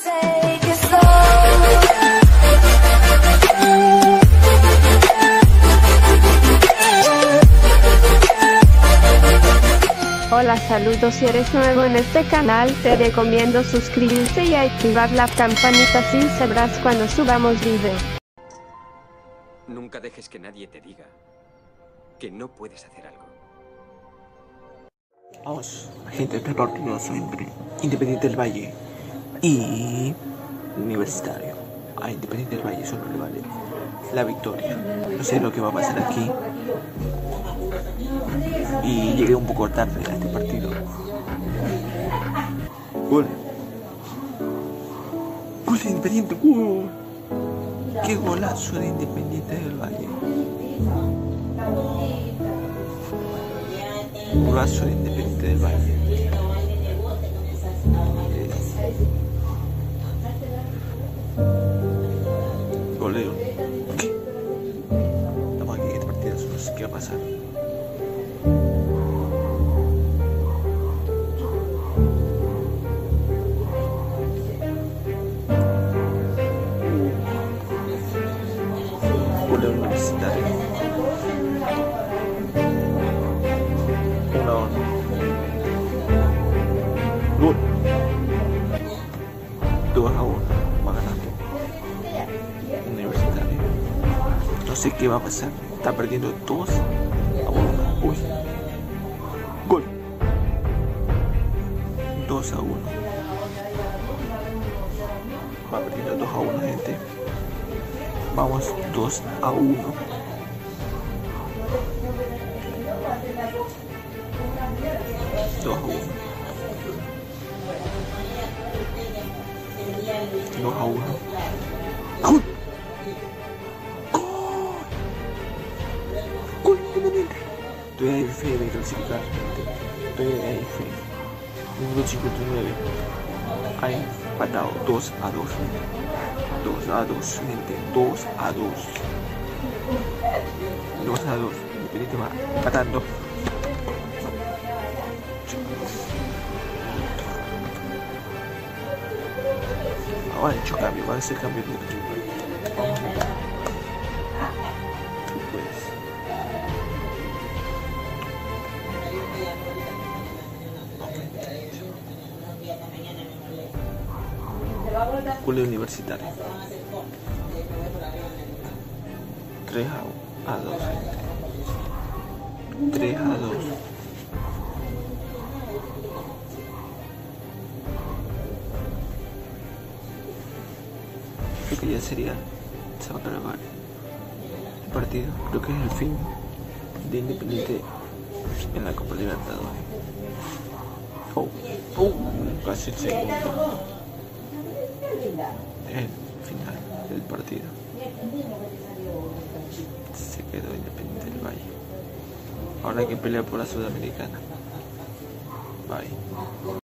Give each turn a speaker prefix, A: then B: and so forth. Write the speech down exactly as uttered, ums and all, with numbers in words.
A: Hola, saludos. Si eres nuevo en este canal, te recomiendo suscribirte y activar la campanita, así sabrás cuando subamos vídeos.
B: Nunca dejes que nadie te diga que no puedes hacer algo.
C: Vamos, gente, este partido entre Independiente del Valle y Universitario. A Independiente del Valle solo le vale la victoria. No sé lo que va a pasar aquí. Y llegué un poco tarde a este partido. Gol. Gol de Independiente. Gol. Qué golazo de Independiente del Valle. Golazo de Independiente del Valle. Goleo. ¿Qué? Estamos aquí en este partido, no sé qué va a pasar. Goleo Universitario. uno a uno. Gol. dos a uno. Va ganando Universitario. No sé qué va a pasar. Está perdiendo dos a uno. Uy. Gol. dos a uno. Va perdiendo dos a uno, gente. Vamos dos a uno. dos a uno. dos a uno. ¡Gol! ¡Gol! ¡Gol Independiente! Todavía hay fe de clasificar, gente. Todavía hay fe. Minuto cincuenta y nueve. Hay empatado dos a dos. dos a dos, gente. dos a dos. dos a dos. Independiente va empatando. Ahora han hecho cambio, van a hacer cambio de equipo. Tú puedes. Julio Universitario. tres a dos, gente. tres a dos. Creo que ya sería, se va a acabar el partido. Creo que es el fin de Independiente en la Copa Libertadores. Oh, oh, casi el segundo. El final del partido. Se quedó Independiente del Valle. Ahora hay que pelear por la Sudamericana. Bye.